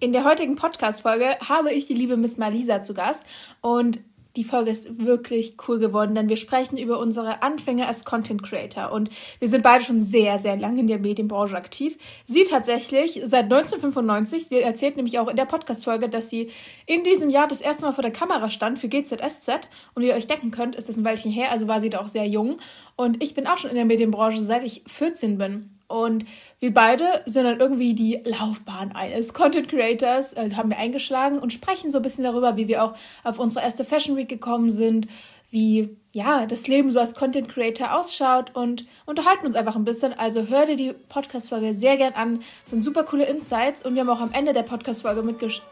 In der heutigen Podcast-Folge habe ich die liebe Miss Malisa zu Gast und die Folge ist wirklich cool geworden, denn wir sprechen über unsere Anfänge als Content Creator und wir sind beide schon sehr, sehr lange in der Medienbranche aktiv. Sie tatsächlich seit 1995, sie erzählt nämlich auch in der Podcast-Folge, dass sie in diesem Jahr das erste Mal vor der Kamera stand für GZSZ und wie ihr euch denken könnt, ist das ein Weilchen her, also war sie da auch sehr jung und ich bin auch schon in der Medienbranche, seit ich 14 bin. Und wir beide sind dann irgendwie die Laufbahn eines Content Creators, haben wir eingeschlagen und sprechen so ein bisschen darüber, wie wir auch auf unsere erste Fashion Week gekommen sind, wie ja das Leben so als Content Creator ausschaut und unterhalten uns einfach ein bisschen. Also hör dir die Podcast-Folge sehr gern an. Es sind super coole Insights und wir haben auch am Ende der Podcast-Folge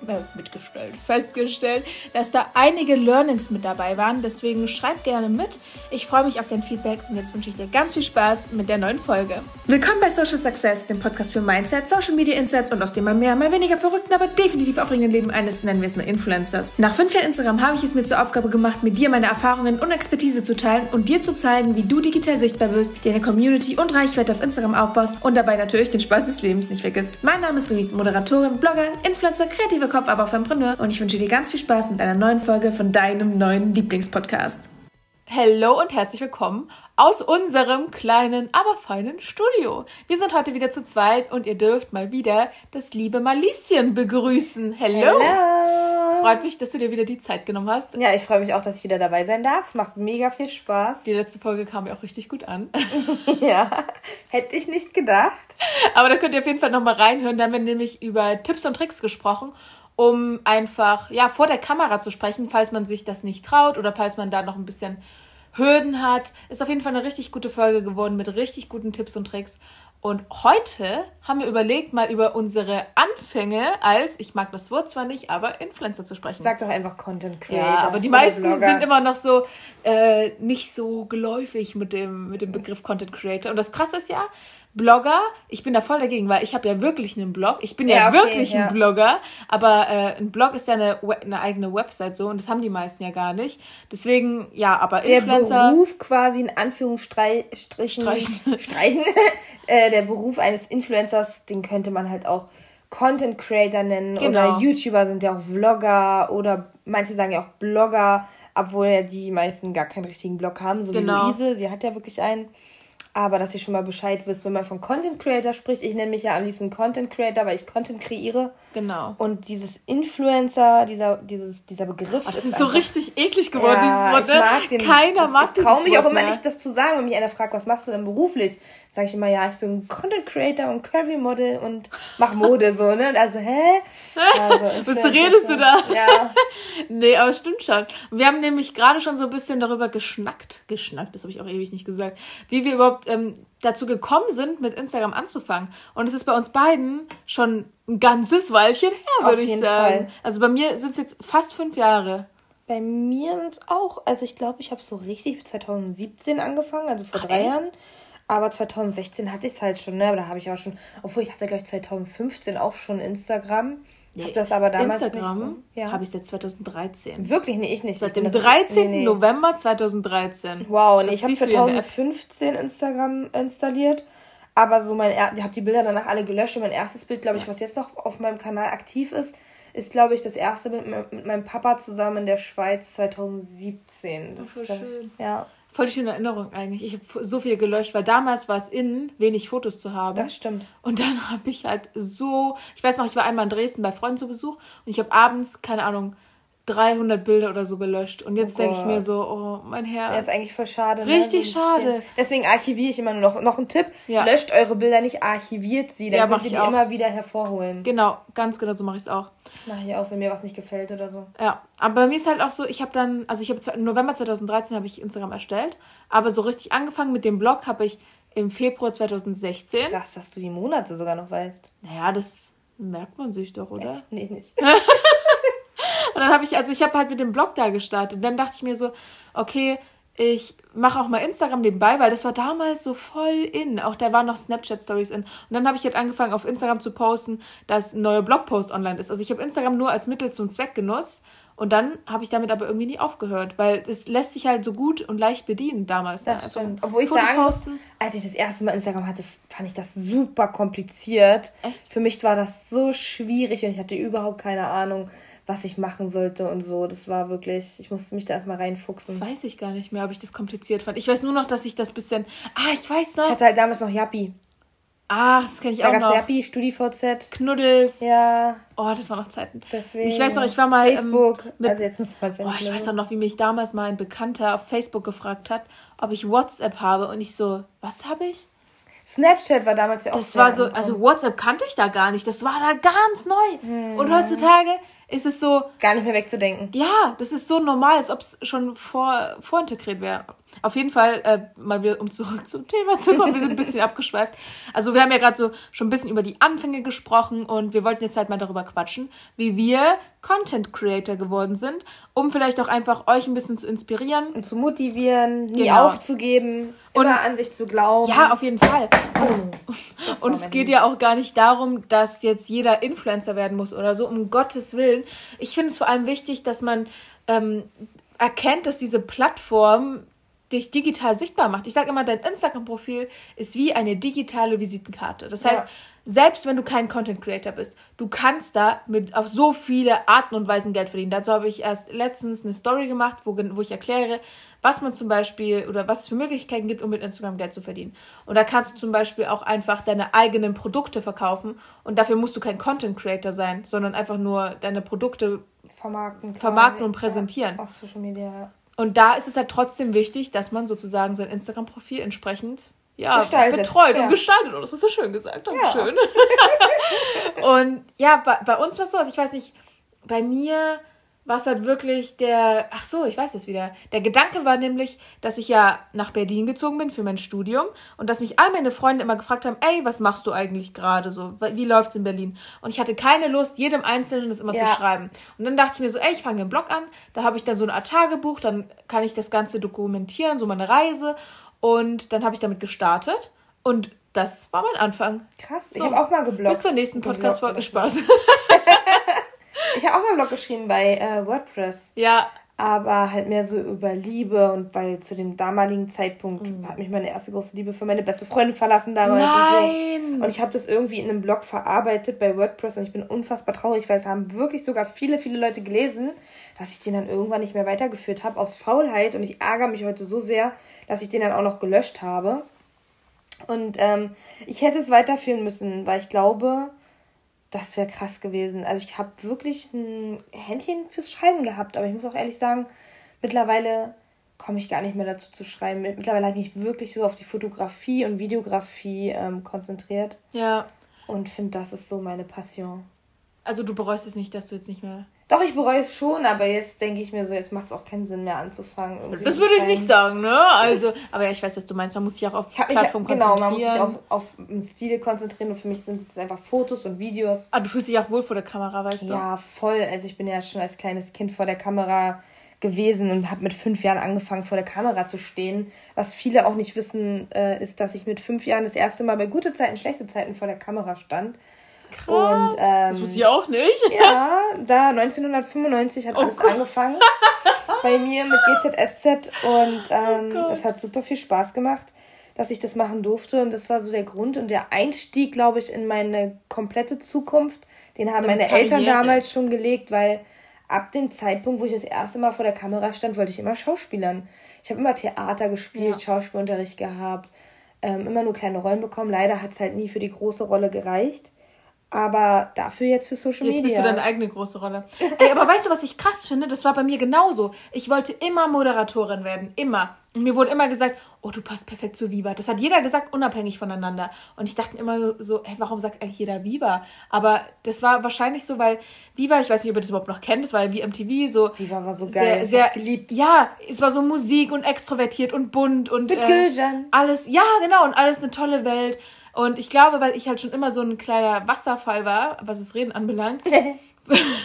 festgestellt, dass da einige Learnings mit dabei waren. Deswegen schreib gerne mit. Ich freue mich auf dein Feedback und jetzt wünsche ich dir ganz viel Spaß mit der neuen Folge. Willkommen bei Social Success, dem Podcast für Mindset, Social Media Insights und aus dem mal mehr, mal weniger verrückten, aber definitiv aufregenden Leben eines, nennen wir es mal Influencers. Nach 5 Jahren Instagram habe ich es mir zur Aufgabe gemacht, mit dir meine Erfahrungen und Expertise zu teilen und dir zu zeigen, wie du digital sichtbar wirst, dir eine Community und Reichweite auf Instagram aufbaust und dabei natürlich den Spaß des Lebens nicht vergisst. Mein Name ist Luis, Moderatorin, Blogger, Influencer, kreativer Kopf, aber auch Entrepreneur und ich wünsche dir ganz viel Spaß mit einer neuen Folge von deinem neuen Lieblingspodcast. Hallo und herzlich willkommen aus unserem kleinen, aber feinen Studio. Wir sind heute wieder zu zweit und ihr dürft mal wieder das liebe Malischen begrüßen. Hallo! Freut mich, dass du dir wieder die Zeit genommen hast. Ja, ich freue mich auch, dass ich wieder dabei sein darf. Es macht mega viel Spaß. Die letzte Folge kam mir auch richtig gut an. Ja, hätte ich nicht gedacht. Aber da könnt ihr auf jeden Fall nochmal reinhören. Da haben wir nämlich über Tipps und Tricks gesprochen, um einfach vor der Kamera zu sprechen, falls man sich das nicht traut oder falls man da noch ein bisschen Hürden hat. Ist auf jeden Fall eine richtig gute Folge geworden mit richtig guten Tipps und Tricks. Und heute haben wir überlegt, mal über unsere Anfänge als, ich mag das Wort zwar nicht, aber Influencer zu sprechen. Sag doch einfach Content Creator. Ja, aber die meisten sind immer noch so nicht so geläufig mit dem Begriff Content Creator. Und das Krasse ist ja, Blogger, ich bin da voll dagegen, weil ich habe ja wirklich einen Blog. Ich bin wirklich ein Blogger, aber ein Blog ist ja eine eigene Website so und das haben die meisten ja gar nicht. Deswegen, ja, aber Influencer... Der Beruf quasi in Anführungsstrichen streichen. Der Beruf eines Influencers, den könnte man halt auch Content Creator nennen. Genau. Oder YouTuber sind ja auch Vlogger oder manche sagen ja auch Blogger, obwohl ja die meisten gar keinen richtigen Blog haben, so wie Luise, sie hat ja wirklich einen. Aber dass ihr schon mal Bescheid wisst, wenn man von Content Creator spricht, ich nenne mich ja am liebsten Content Creator, weil ich Content kreiere. Genau. Und dieses Influencer, dieser Begriff das ist so richtig eklig geworden, dieses Wort. Keiner mag dieses Wort. Ich traue mich auch immer nicht, das zu sagen, wenn mich einer fragt, was machst du denn beruflich? Sage ich immer, ja, ich bin Content Creator und Curvy Model und mach Mode so, ne? Also, was redest du da? Ja. Nee, aber stimmt schon. Wir haben nämlich gerade schon so ein bisschen darüber geschnackt, das habe ich auch ewig nicht gesagt, wie wir überhaupt dazu gekommen sind, mit Instagram anzufangen. Und es ist bei uns beiden schon ein ganzes Weilchen her, würde ich sagen. Fall. Also bei mir sind es jetzt fast 5 Jahre. Bei mir sind es auch, also ich glaube, ich habe so richtig 2017 angefangen, also vor 3 Jahren. Aber 2016 hatte ich es halt schon, ne? Aber da habe ich auch schon, obwohl ich hatte, glaube ich, 2015 auch schon Instagram. Ich habe das aber damals Instagram nicht so. Ja. Habe ich seit 2013. Wirklich? Nee, ich nicht. Seit dem 13. November 2013. Wow, nee, ich habe 2015 Instagram installiert. Aber so ich habe die Bilder danach alle gelöscht. Und mein erstes Bild, glaube ich, was jetzt noch auf meinem Kanal aktiv ist, glaube ich, das erste mit meinem Papa zusammen in der Schweiz 2017. Das ist schön. Ja. Voll die schöne Erinnerung eigentlich. Ich habe so viel gelöscht, weil damals war es wenig Fotos zu haben. Das stimmt. Und dann habe ich halt ich weiß noch, ich war einmal in Dresden bei Freunden zu Besuch und ich habe abends, keine Ahnung, 300 Bilder oder so gelöscht. Und jetzt denke ich mir so, oh, mein Herz. Ja, ist eigentlich voll schade. Richtig schade. Deswegen archiviere ich immer nur noch ein Tipp. Ja. Löscht eure Bilder nicht, archiviert sie. Dann könnt ihr die immer wieder hervorholen. Genau, ganz genau, so mache ich es auch. Mache ich auch, wenn mir was nicht gefällt oder so. Ja, aber bei mir ist halt auch so, im November 2013 habe ich Instagram erstellt. Aber so richtig angefangen mit dem Blog habe ich im Februar 2016. Krass, dass du die Monate sogar noch weißt. Naja, das merkt man sich doch, oder? Echt? Nee, nicht. Und dann habe ich halt mit dem Blog da gestartet. Und dann dachte ich mir so, okay, ich mache auch mal Instagram nebenbei, weil das war damals so voll in. Auch da waren noch Snapchat-Stories in. Und dann habe ich halt angefangen, auf Instagram zu posten, dass ein neuer Blogpost online ist. Also ich habe Instagram nur als Mittel zum Zweck genutzt. Und dann habe ich damit aber irgendwie nie aufgehört, weil es lässt sich halt so gut und leicht bedienen damals. Das stimmt. Obwohl ich sagen muss, als ich das erste Mal Instagram hatte, fand ich das super kompliziert. Echt? Für mich war das so schwierig und ich hatte überhaupt keine Ahnung, was ich machen sollte und so. Das war wirklich, ich musste mich da erstmal reinfuchsen. Das weiß ich gar nicht mehr, ob ich das kompliziert fand. Ich weiß nur noch, dass ich das bisschen... ich weiß noch. Ich hatte halt damals noch Yappi. Das kenne ich auch noch. Da gab es Yappi, StudiVZ. Knuddels. Ja. Das waren noch Zeiten. Deswegen. Ich weiß noch, ich war mal... Facebook. Also jetzt muss man ich weiß noch, wie mich damals mal ein Bekannter auf Facebook gefragt hat, ob ich WhatsApp habe. Und ich so, was habe ich? Snapchat war damals ja auch... Das war so, also WhatsApp kannte ich da gar nicht. Das war da ganz neu. Und heutzutage ist es so... Gar nicht mehr wegzudenken. Ja, das ist so normal, als ob es schon vorintegriert wäre. Auf jeden Fall, mal wieder, um zurück zum Thema zu kommen, wir sind ein bisschen abgeschweift. Also wir haben ja gerade so schon ein bisschen über die Anfänge gesprochen und wir wollten jetzt halt mal darüber quatschen, wie wir Content Creator geworden sind, um vielleicht auch einfach euch ein bisschen zu inspirieren. Und zu motivieren, nie aufzugeben, immer an sich zu glauben. Ja, auf jeden Fall. Und es geht ja auch gar nicht darum, dass jetzt jeder Influencer werden muss oder so, um Gottes Willen. Ich finde es vor allem wichtig, dass man erkennt, dass diese Plattform dich digital sichtbar macht. Ich sage immer, dein Instagram-Profil ist wie eine digitale Visitenkarte. Das heißt, selbst wenn du kein Content Creator bist, du kannst da auf so viele Arten und Weisen Geld verdienen. Dazu habe ich erst letztens eine Story gemacht, wo ich erkläre, was man zum Beispiel oder was es für Möglichkeiten gibt, um mit Instagram Geld zu verdienen. Und da kannst du zum Beispiel auch einfach deine eigenen Produkte verkaufen und dafür musst du kein Content Creator sein, sondern einfach nur deine Produkte vermarkten und präsentieren. Auf Social Media. Und da ist es halt trotzdem wichtig, dass man sozusagen sein Instagram-Profil entsprechend betreut und gestaltet. Oh, das hast du schön gesagt. Dankeschön. Ja. Und ja, bei uns war es so, also ich weiß nicht, bei mir war es halt wirklich ich weiß es wieder. Der Gedanke war nämlich, dass ich ja nach Berlin gezogen bin für mein Studium und dass mich all meine Freunde immer gefragt haben, ey, was machst du eigentlich gerade so? Wie läuft's in Berlin? Und ich hatte keine Lust, jedem Einzelnen das immer zu schreiben. Und dann dachte ich mir so, ey, ich fange einen Blog an, da habe ich dann so eine Art Tagebuch, dann kann ich das Ganze dokumentieren, so meine Reise. Und dann habe ich damit gestartet und das war mein Anfang. Krass, ich habe auch mal gebloggt. Bis zur nächsten Podcast-Folge. Spaß. Ich habe auch mal einen Blog geschrieben bei WordPress. Ja. Aber halt mehr so über Liebe und weil zu dem damaligen Zeitpunkt hat mich meine erste große Liebe für meine beste Freundin verlassen damals. Nein! Und ich habe das irgendwie in einem Blog verarbeitet bei WordPress und ich bin unfassbar traurig, weil es haben wirklich sogar viele, viele Leute gelesen, dass ich den dann irgendwann nicht mehr weitergeführt habe aus Faulheit und ich ärgere mich heute so sehr, dass ich den dann auch noch gelöscht habe. Und ich hätte es weiterführen müssen, weil ich glaube, das wäre krass gewesen. Also ich habe wirklich ein Händchen fürs Schreiben gehabt, aber ich muss auch ehrlich sagen, mittlerweile komme ich gar nicht mehr dazu zu schreiben. Mittlerweile habe ich mich wirklich so auf die Fotografie und Videografie konzentriert. Ja. Und finde, das ist so meine Passion. Also du bereust es nicht, dass du jetzt nicht mehr... Doch, ich bereue es schon, aber jetzt denke ich mir so, jetzt macht es auch keinen Sinn mehr anzufangen. Das würde ich nicht sagen, ne? Also, aber ja, ich weiß, was du meinst. Man muss sich auch auf Plattformen konzentrieren. Genau, man muss sich auf den Stil konzentrieren und für mich sind es einfach Fotos und Videos. Du fühlst dich auch wohl vor der Kamera, weißt du? Ja, voll. Also ich bin ja schon als kleines Kind vor der Kamera gewesen und habe mit 5 Jahren angefangen, vor der Kamera zu stehen. Was viele auch nicht wissen, ist, dass ich mit 5 Jahren das erste Mal bei gute Zeiten, schlechte Zeiten vor der Kamera stand. Krass. Und, das wusste ich auch nicht. Ja, da 1995 hat alles angefangen bei mir mit GZSZ und es hat super viel Spaß gemacht, dass ich das machen durfte und das war so der Grund und der Einstieg, glaube ich, in meine komplette Zukunft. Den haben meine Eltern damals schon gelegt, weil ab dem Zeitpunkt, wo ich das erste Mal vor der Kamera stand, wollte ich immer schauspielern. Ich habe immer Theater gespielt, Schauspielunterricht gehabt, immer nur kleine Rollen bekommen. Leider hat es halt nie für die große Rolle gereicht. Aber dafür jetzt für Social Media. Jetzt bist du deine eigene große Rolle. Ey, aber weißt du, was ich krass finde? Das war bei mir genauso. Ich wollte immer Moderatorin werden. Immer. Und mir wurde immer gesagt, oh, du passt perfekt zu Viva. Das hat jeder gesagt, unabhängig voneinander. Und ich dachte immer so, ey, warum sagt eigentlich jeder Viva? Aber das war wahrscheinlich so, weil Viva, ich weiß nicht, ob ihr das überhaupt noch kennt, das war ja wie MTV so. Viva war so geil, sehr geliebt. Ja, es war so Musik und extrovertiert und bunt und mit Gülcan. Alles, ja, genau, und alles eine tolle Welt. Und ich glaube, weil ich halt schon immer so ein kleiner Wasserfall war, was das Reden anbelangt,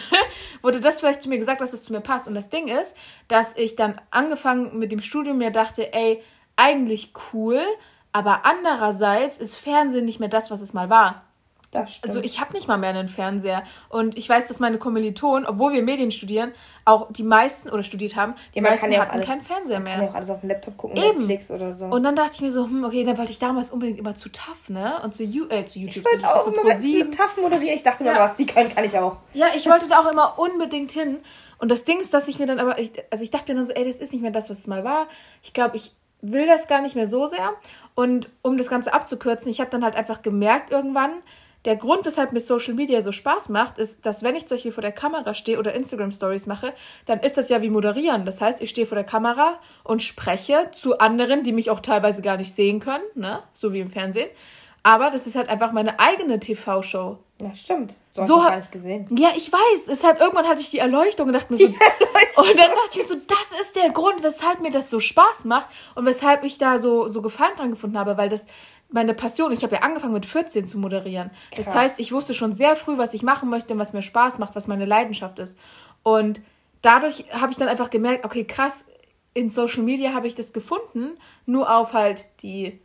wurde das vielleicht zu mir gesagt, dass es zu mir passt. Und das Ding ist, dass ich dann angefangen mit dem Studium mir dachte, ey, eigentlich cool, aber andererseits ist Fernsehen nicht mehr das, was es mal war. Das stimmt. Also ich habe nicht mal mehr einen Fernseher. Und ich weiß, dass meine Kommilitonen, obwohl wir Medien studieren, auch die meisten oder studiert haben, die meisten hatten keinen Fernseher mehr. Man kann ja auch alles auf dem Laptop gucken, Netflix oder so. Und dann dachte ich mir so, okay, dann wollte ich damals unbedingt immer zu TAF, ne? Und zu YouTube. Ich wollte auch immer mit TAF moderieren. Ich dachte immer, was die können, kann ich auch. Ja, ich wollte da auch immer unbedingt hin. Und das Ding ist, dass ich mir dann aber, ich dachte mir dann so, ey, das ist nicht mehr das, was es mal war. Ich glaube, ich will das gar nicht mehr so sehr. Und um das Ganze abzukürzen, ich habe dann halt einfach gemerkt irgendwann, der Grund, weshalb mir Social Media so Spaß macht, ist, dass wenn ich zum Beispiel vor der Kamera stehe oder Instagram-Stories mache, dann ist das ja wie moderieren. Das heißt, ich stehe vor der Kamera und spreche zu anderen, die mich auch teilweise gar nicht sehen können, ne? So wie im Fernsehen. Aber das ist halt einfach meine eigene TV-Show. Ja, stimmt. So hast du gar nicht gesehen. Ja, ich weiß. Es halt, irgendwann hatte ich die Erleuchtung und dachte mir so, und dann dachte ich mir so, das ist der Grund, weshalb mir das so Spaß macht und weshalb ich da so Gefallen dran gefunden habe, weil das meine Passion, ich habe ja angefangen mit 14 zu moderieren. Krass. Das heißt, ich wusste schon sehr früh, was ich machen möchte und was mir Spaß macht, was meine Leidenschaft ist. Und dadurch habe ich dann einfach gemerkt, okay, krass, in Social Media habe ich das gefunden, nur auf halt die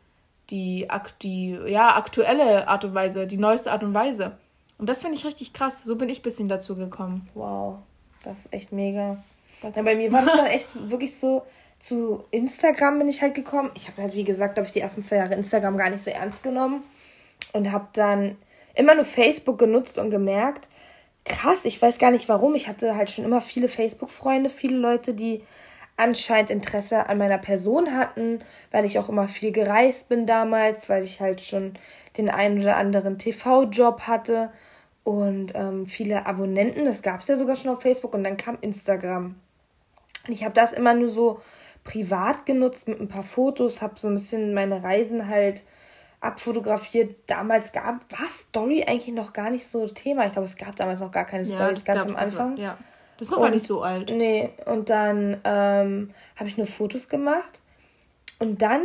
aktuelle Art und Weise, die neueste Art und Weise. Und das finde ich richtig krass. So bin ich ein bisschen dazu gekommen. Wow, das ist echt mega. Ja, bei mir war das dann echt wirklich so, zu Instagram bin ich halt gekommen. Ich habe halt, wie gesagt, glaube ich, die ersten 2 Jahre Instagram gar nicht so ernst genommen. Und habe dann immer nur Facebook genutzt und gemerkt, krass, ich weiß gar nicht warum. Ich hatte halt schon immer viele Facebook-Freunde, viele Leute, die anscheinend Interesse an meiner Person hatten, weil ich auch immer viel gereist bin damals, weil ich halt schon den einen oder anderen TV-Job hatte und viele Abonnenten, das gab es ja sogar schon auf Facebook und dann kam Instagram. Und ich habe das immer nur so privat genutzt mit ein paar Fotos, habe so ein bisschen meine Reisen halt abfotografiert. Damals war Story eigentlich noch gar nicht so Thema. Ich glaube, es gab damals noch gar keine Storys, ganz am Anfang. Ja. Das ist noch gar nicht so alt. Nee, und dann habe ich nur Fotos gemacht. Und dann,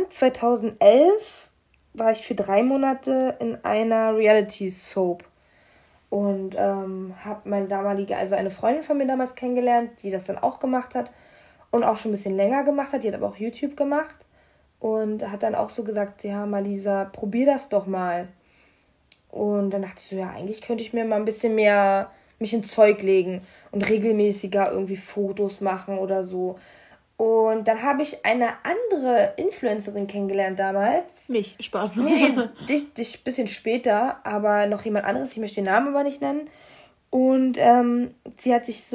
2011, war ich für 3 Monate in einer Reality-Soap. Und habe meine damalige, also eine Freundin von mir damals kennengelernt, die das dann auch gemacht hat. Und auch schon ein bisschen länger gemacht hat. Die hat aber auch YouTube gemacht. Und hat dann auch so gesagt, ja, Malisa, probier das doch mal. Und dann dachte ich so, ja, eigentlich könnte ich mir mal ein bisschen mehr mich ins Zeug legen und regelmäßiger irgendwie Fotos machen oder so. Und dann habe ich eine andere Influencerin kennengelernt damals. Mich, Spaß. Nee, dich ein bisschen später, aber noch jemand anderes, ich möchte den Namen aber nicht nennen. Und sie hat sich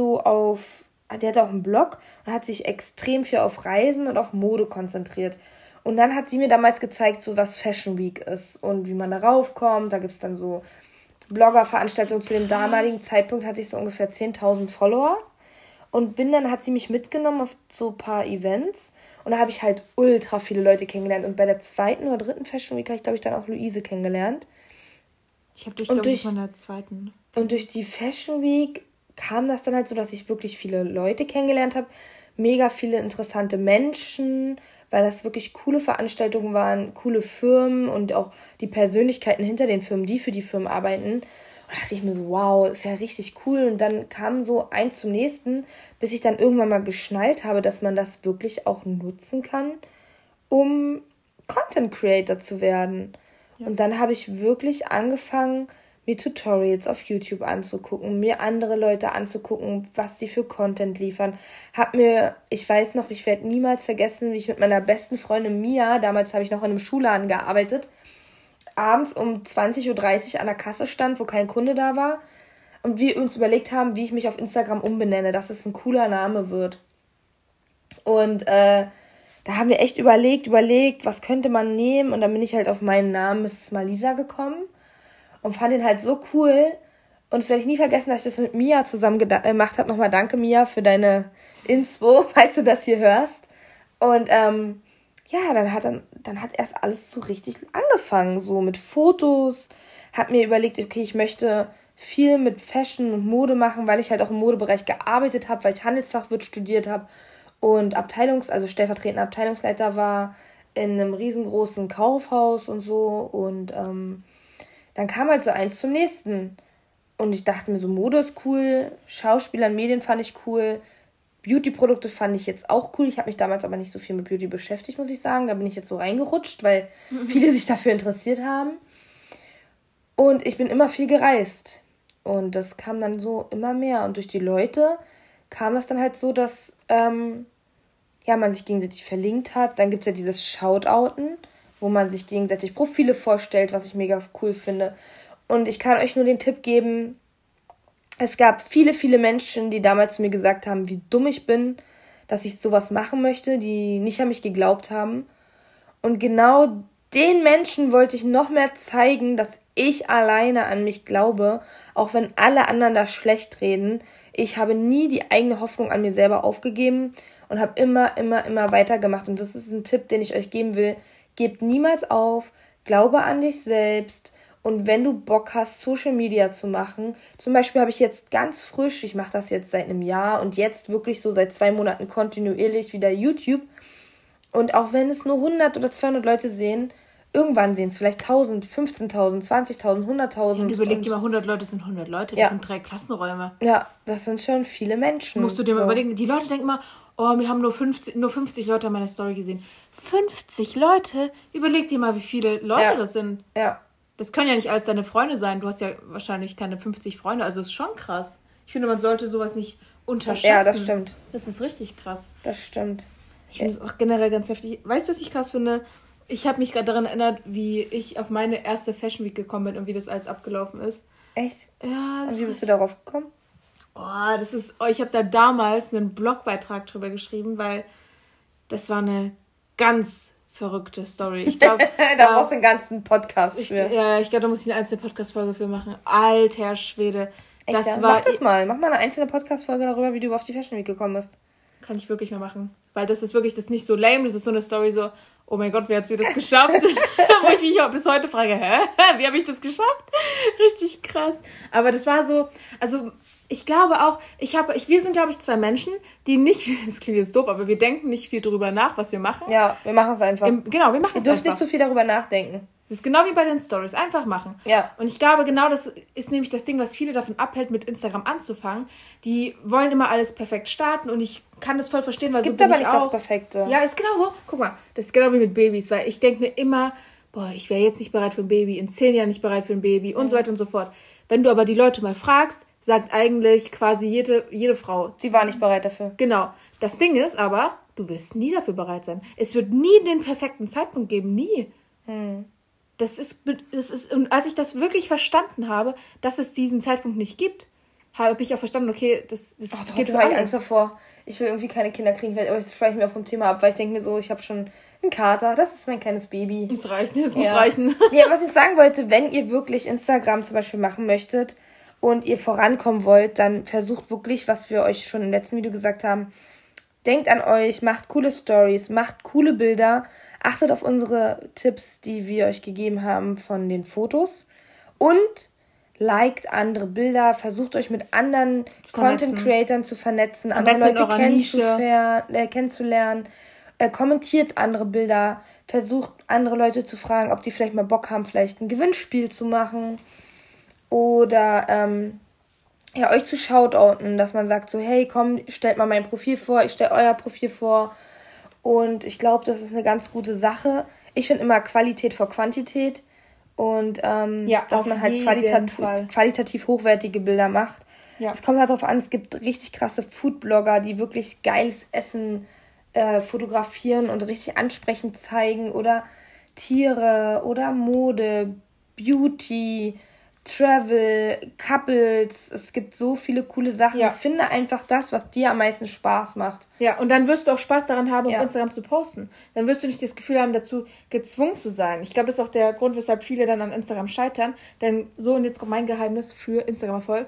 die hatte auch einen Blog und hat sich extrem viel auf Reisen und auf Mode konzentriert. Und dann hat sie mir damals gezeigt, so was Fashion Week ist und wie man darauf kommt. Da gibt es dann so Blogger-Veranstaltungen. Zu dem damaligen Zeitpunkt hatte ich so ungefähr 10.000 Follower. Und hat sie mich mitgenommen auf so ein paar Events. Und da habe ich halt ultra viele Leute kennengelernt. Und bei der 2. oder 3. Fashion Week habe ich, glaube ich, dann auch Luise kennengelernt. Ich habe dich, glaube ich, von der 2. Und durch die Fashion Week kam das dann halt so, dass ich wirklich viele Leute kennengelernt habe. Mega viele interessante Menschen, weil das wirklich coole Veranstaltungen waren, coole Firmen und auch die Persönlichkeiten hinter den Firmen, die für die Firmen arbeiten. Und da dachte ich mir so, wow, ist ja richtig cool. Und dann kam so eins zum nächsten, bis ich dann irgendwann mal geschnallt habe, dass man das wirklich auch nutzen kann, um Content Creator zu werden. Ja. Und dann habe ich wirklich angefangen, mir Tutorials auf YouTube anzugucken, mir andere Leute anzugucken, was sie für Content liefern. Ich weiß noch, ich werde niemals vergessen, wie ich mit meiner besten Freundin Mia, damals habe ich noch in einem Schulladen gearbeitet, abends um 20.30 Uhr an der Kasse stand, wo kein Kunde da war und wir uns überlegt haben, wie ich mich auf Instagram umbenenne, dass es ein cooler Name wird. Und da haben wir echt überlegt, was könnte man nehmen und dann bin ich halt auf meinen Namen Mrs. Malisa gekommen. Und fand ihn halt so cool. Und das werde ich nie vergessen, dass ich das mit Mia zusammen gemacht habe. Nochmal danke, Mia, für deine Inspo, falls du das hier hörst. Und dann hat erst alles so richtig angefangen. So mit Fotos. Hab mir überlegt, okay, ich möchte viel mit Fashion und Mode machen, weil ich halt auch im Modebereich gearbeitet habe, weil ich Handelsfachwirt studiert habe und stellvertretender Abteilungsleiter war in einem riesengroßen Kaufhaus und so. Und dann kam halt so eins zum nächsten. Und ich dachte mir so, Mode ist cool, Schauspieler und Medien fand ich cool, Beauty-Produkte fand ich jetzt auch cool. Ich habe mich damals aber nicht so viel mit Beauty beschäftigt, muss ich sagen. Da bin ich jetzt so reingerutscht, weil viele sich dafür interessiert haben. Und ich bin immer viel gereist. Und das kam dann so immer mehr. Und durch die Leute kam das dann halt so, dass man sich gegenseitig verlinkt hat. Dann gibt es ja dieses Shoutouten, wo man sich gegenseitig Profile vorstellt, was ich mega cool finde. Und ich kann euch nur den Tipp geben, es gab viele, viele Menschen, die damals zu mir gesagt haben, wie dumm ich bin, dass ich sowas machen möchte, die nicht an mich geglaubt haben. Und genau den Menschen wollte ich noch mehr zeigen, dass ich alleine an mich glaube, auch wenn alle anderen da schlecht reden. Ich habe nie die eigene Hoffnung an mir selber aufgegeben und habe immer weitergemacht. Und das ist ein Tipp, den ich euch geben will. Gebt niemals auf, glaube an dich selbst. Und wenn du Bock hast, Social Media zu machen, zum Beispiel habe ich jetzt ganz frisch, ich mache das jetzt seit einem Jahr und jetzt wirklich so seit 2 Monaten kontinuierlich wieder YouTube. Und auch wenn es nur 100 oder 200 Leute sehen, irgendwann sehen es vielleicht 1000, 15.000, 20.000, 100.000. Und überleg dir mal, 100 Leute sind 100 Leute, das sind 3 Klassenräume. Ja, das sind schon viele Menschen. Musst du dir mal überlegen, die Leute denken mal, oh, wir haben nur 50 Leute an meiner Story gesehen. 50 Leute? Überleg dir mal, wie viele Leute das sind. Ja. Das können ja nicht alles deine Freunde sein. Du hast ja wahrscheinlich keine 50 Freunde. Also ist schon krass. Ich finde, man sollte sowas nicht unterschätzen. Ja, das stimmt. Das ist richtig krass. Das stimmt. Ich finde es auch generell ganz heftig. Weißt du, was ich krass finde? Ich habe mich gerade daran erinnert, wie ich auf meine erste Fashion Week gekommen bin und wie das alles abgelaufen ist. Echt? Ja. Und wie bist du darauf gekommen? Ich habe da damals einen Blogbeitrag drüber geschrieben, weil das war eine ganz verrückte Story. Ich glaube, da brauchst du einen ganzen Podcast für. Ich glaube, da muss ich eine einzelne Podcast-Folge für machen. Alter Schwede. Echt, ja? Mach das mal. Mach mal eine einzelne Podcast-Folge darüber, wie du auf die Fashion Week gekommen bist. Kann ich wirklich mal machen. Weil das ist wirklich, das ist nicht so lame, das ist so eine Story so, oh mein Gott, wie hat sie das geschafft? Wo ich mich auch bis heute frage, wie habe ich das geschafft? Richtig krass. Aber das war so, also ich glaube auch, wir sind, glaube ich, 2 Menschen, die nicht, das klingt jetzt doof, aber wir denken nicht viel drüber nach, was wir machen. Ja, wir machen es einfach. Wir machen es einfach. Ihr dürft nicht zu viel darüber nachdenken. Das ist genau wie bei den Stories. Einfach machen. Ja. Und ich glaube, genau das ist nämlich das Ding, was viele davon abhält, mit Instagram anzufangen. Die wollen immer alles perfekt starten und ich kann das voll verstehen, weil so bin ich auch. Es gibt aber nicht das Perfekte. Ja, ist genau so. Guck mal, das ist genau wie mit Babys, weil ich denke mir immer, ich wäre jetzt nicht bereit für ein Baby, in 10 Jahren nicht bereit für ein Baby und so weiter und so fort. Wenn du aber die Leute mal fragst, sagt eigentlich quasi jede Frau. Sie war nicht bereit dafür. Genau. Das Ding ist aber, du wirst nie dafür bereit sein. Es wird nie den perfekten Zeitpunkt geben. Nie. Das ist, und als ich das wirklich verstanden habe, dass es diesen Zeitpunkt nicht gibt, habe ich auch verstanden, okay, das geht für mich Angst davor. Ich will irgendwie keine Kinder kriegen, aber das schweife ich mir auch vom Thema ab, weil ich denke mir so, ich habe schon einen Kater, das ist mein kleines Baby. Es reicht, es muss reichen. Ja, was ich sagen wollte, wenn ihr wirklich Instagram zum Beispiel machen möchtet und ihr vorankommen wollt, dann versucht wirklich, was wir euch schon im letzten Video gesagt haben, denkt an euch, macht coole Stories, macht coole Bilder, achtet auf unsere Tipps, die wir euch gegeben haben von den Fotos und liked andere Bilder, versucht euch mit anderen Content-Creatern zu vernetzen, andere Leute kennenzulernen, kommentiert andere Bilder, versucht andere Leute zu fragen, ob die vielleicht mal Bock haben, vielleicht ein Gewinnspiel zu machen oder euch zu shoutouten, dass man sagt so, hey, komm, stellt mal mein Profil vor, ich stelle euer Profil vor und ich glaube, das ist eine ganz gute Sache. Ich finde immer Qualität vor Quantität. Und dass man halt qualitativ hochwertige Bilder macht. Ja. Es kommt halt darauf an, es gibt richtig krasse Foodblogger, die wirklich geiles Essen fotografieren und richtig ansprechend zeigen. Oder Tiere oder Mode, Beauty, Travel, Couples. Es gibt so viele coole Sachen. Ja. Finde einfach das, was dir am meisten Spaß macht. Ja, und dann wirst du auch Spaß daran haben, auf Instagram zu posten. Dann wirst du nicht das Gefühl haben, dazu gezwungen zu sein. Ich glaube, das ist auch der Grund, weshalb viele dann an Instagram scheitern. Denn so, und jetzt kommt mein Geheimnis für Instagram-Erfolg.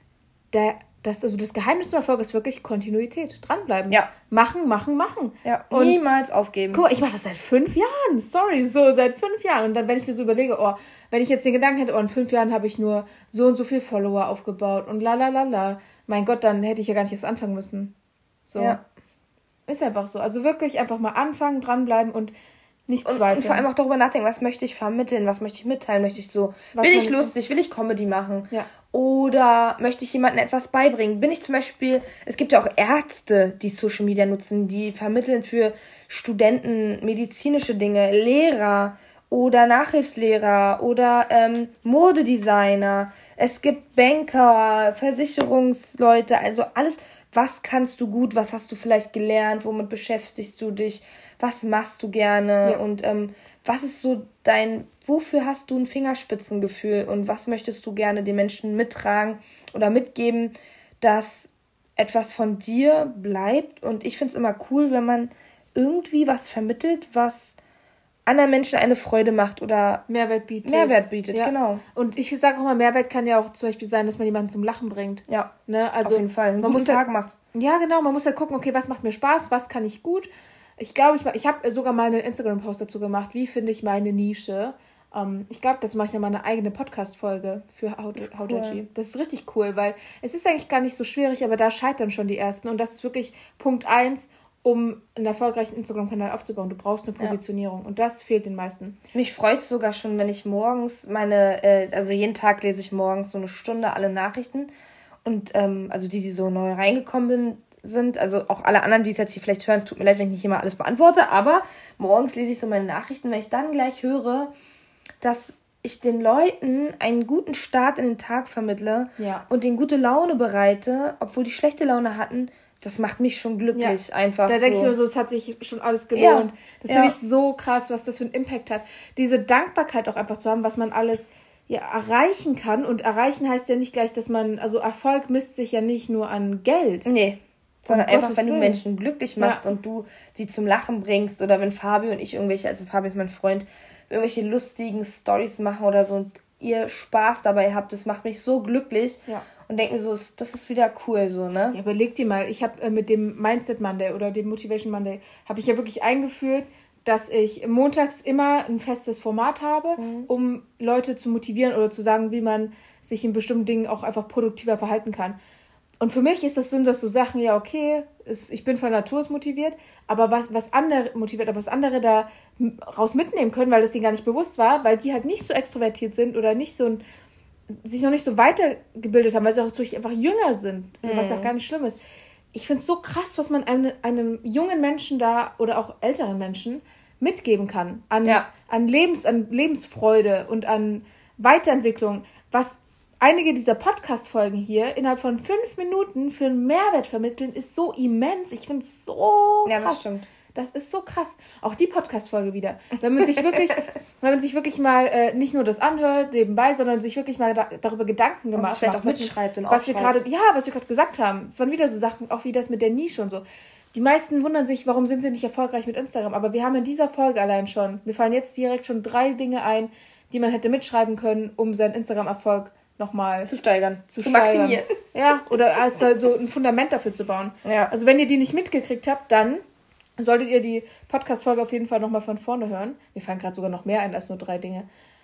Das Geheimnis zum Erfolg ist wirklich Kontinuität. Dranbleiben. Ja. Machen. Ja, und niemals aufgeben. Guck mal, ich mache das seit 5 Jahren. Seit 5 Jahren. Und dann, wenn ich mir so überlege, wenn ich jetzt den Gedanken hätte, in 5 Jahren habe ich nur so und so viel Follower aufgebaut und mein Gott, dann hätte ich ja gar nicht erst anfangen müssen. So. Ja. Ist einfach so. Also wirklich einfach mal anfangen, dranbleiben und Nicht zweifeln. Und vor allem auch darüber nachdenken, was möchte ich vermitteln, was möchte ich mitteilen, möchte ich so, will ich lustig, will ich Comedy machen? Ja. Oder möchte ich jemandem etwas beibringen? Bin ich zum Beispiel, es gibt ja auch Ärzte, die Social Media nutzen, die vermitteln für Studenten medizinische Dinge, Lehrer oder Nachhilfslehrer oder Modedesigner. Es gibt Banker, Versicherungsleute, also alles, was kannst du gut, was hast du vielleicht gelernt, womit beschäftigst du dich, was machst du gerne und was ist so wofür hast du ein Fingerspitzengefühl und was möchtest du gerne den Menschen mittragen oder mitgeben, dass etwas von dir bleibt. Und ich finde es immer cool, wenn man irgendwie was vermittelt, was anderen Menschen eine Freude macht oder Mehrwert bietet, ja. Genau. Und ich sage auch mal, Mehrwert kann ja auch zum Beispiel sein, dass man jemanden zum Lachen bringt. Ja, ne? Also auf jeden Fall. Einen guten Tag macht. Ja, genau. Man muss halt gucken, okay, was macht mir Spaß, was kann ich gut. Ich glaube, ich habe sogar mal einen Instagram-Post dazu gemacht, wie finde ich meine Nische. Ich glaube, das mache ich nochmal eine eigene Podcast-Folge für How2G. Das ist richtig cool, weil es ist eigentlich gar nicht so schwierig, aber da scheitern schon die Ersten. Und das ist wirklich Punkt 1, um einen erfolgreichen Instagram-Kanal aufzubauen. Du brauchst eine Positionierung und das fehlt den meisten. Mich freut es sogar schon, wenn ich morgens also jeden Tag lese ich morgens so eine Stunde alle Nachrichten und also die so neu reingekommen sind, also auch alle anderen, die es jetzt hier vielleicht hören, es tut mir leid, wenn ich nicht immer alles beantworte, aber morgens lese ich so meine Nachrichten, wenn ich dann gleich höre, dass ich den Leuten einen guten Start in den Tag vermittle und denen gute Laune bereite, obwohl die schlechte Laune hatten, das macht mich schon glücklich, einfach da denke ich mir so, es hat sich schon alles gelohnt. Das finde ich so krass, was das für einen Impact hat. Diese Dankbarkeit auch einfach zu haben, was man alles erreichen kann. Und erreichen heißt ja nicht gleich, dass man, also Erfolg misst sich ja nicht nur an Geld. Nee. Sondern einfach, wenn du Menschen glücklich machst und du sie zum Lachen bringst oder wenn Fabio und ich also Fabio ist mein Freund, irgendwelche lustigen Storys machen oder so und ihr Spaß dabei habt, das macht mich so glücklich und denke mir so, das ist wieder cool, so, ne? Ja, überleg dir mal, ich habe mit dem Mindset Monday oder dem Motivation Monday, habe ich ja wirklich eingeführt, dass ich montags immer ein festes Format habe, um Leute zu motivieren oder zu sagen, wie man sich in bestimmten Dingen auch einfach produktiver verhalten kann. Und für mich sind das so Sachen, ja okay, ich bin von Natur aus motiviert, aber was andere motiviert, aber was andere da raus mitnehmen können, weil das denen gar nicht bewusst war, weil die halt nicht so extrovertiert sind oder nicht so sich noch nicht so weitergebildet haben, weil sie auch einfach jünger sind, was auch gar nicht schlimm ist. Ich finde es so krass, was man einem jungen Menschen da oder auch älteren Menschen mitgeben kann an Lebensfreude und an Weiterentwicklung, was einige dieser Podcast-Folgen hier innerhalb von 5 Minuten für einen Mehrwert vermitteln, ist so immens. Ich finde es so krass. Ja, das stimmt. Das ist so krass. Auch die Podcast-Folge wieder. Wenn man sich wirklich mal nicht nur das anhört nebenbei, sondern sich wirklich mal darüber Gedanken gemacht hat. Vielleicht auch mitschreibt und was wir gerade gesagt haben. Es waren wieder so Sachen, auch wie das mit der Nische und so. Die meisten wundern sich, warum sind sie nicht erfolgreich mit Instagram. Aber wir haben in dieser Folge allein schon, mir fallen jetzt direkt schon 3 Dinge ein, die man hätte mitschreiben können, um seinen Instagram-Erfolg nochmal zu maximieren. Ja, oder erstmal so ein Fundament dafür zu bauen. Ja. Also wenn ihr die nicht mitgekriegt habt, dann solltet ihr die Podcast-Folge auf jeden Fall nochmal von vorne hören. Mir fallen gerade sogar noch mehr ein als nur 3 Dinge.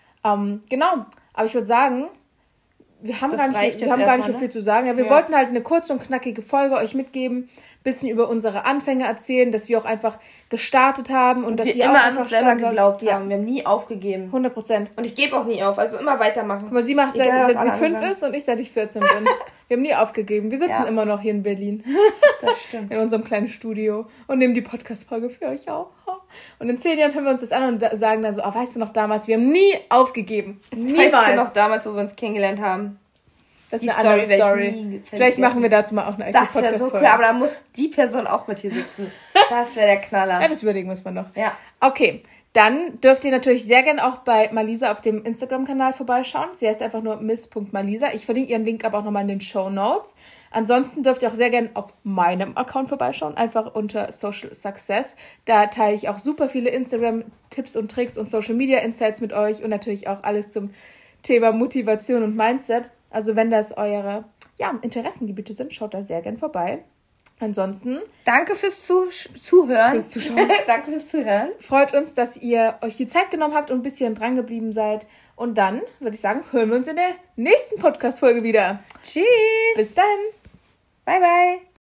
Genau, aber ich würde sagen, wir haben gar nicht mehr viel zu sagen. Ja, wir wollten halt eine kurze und knackige Folge euch mitgeben, bisschen über unsere Anfänge erzählen, dass wir auch einfach gestartet haben und dass ihr immer an uns selber geglaubt haben. Wir haben nie aufgegeben. 100%. Und ich gebe auch nie auf, also immer weitermachen. Guck mal, sie macht seit sie 5 ist und ich seit ich 14 bin. Wir haben nie aufgegeben. Wir sitzen immer noch hier in Berlin. Das stimmt. In unserem kleinen Studio und nehmen die Podcast-Folge für euch auch. Und in 10 Jahren hören wir uns das an und sagen dann so, weißt du noch damals, wir haben nie aufgegeben. Niemals. Weißt du noch damals, wo wir uns kennengelernt haben? Das ist eine andere Story. Vielleicht machen wir dazu mal auch eine eigene Podcast-Folge. Das wäre so cool, aber da muss die Person auch mit hier sitzen. Das wäre der Knaller. Ja, das überlegen wir uns mal noch. Ja. Okay, dann dürft ihr natürlich sehr gerne auch bei Malisa auf dem Instagram-Kanal vorbeischauen. Sie heißt einfach nur miss.malisa. Ich verlinke ihren Link aber auch nochmal in den Shownotes. Ansonsten dürft ihr auch sehr gerne auf meinem Account vorbeischauen, einfach unter Social Success. Da teile ich auch super viele Instagram-Tipps und Tricks und Social-Media-Insights mit euch und natürlich auch alles zum Thema Motivation und Mindset. Also wenn das eure Interessengebiete sind, schaut da sehr gern vorbei. Ansonsten... Danke fürs Zuhören. Fürs Zuschauen. Danke fürs Zuhören. Freut uns, dass ihr euch die Zeit genommen habt und ein bisschen dran geblieben seid. Und dann, würde ich sagen, hören wir uns in der nächsten Podcast-Folge wieder. Tschüss. Bis dann. Bye, bye.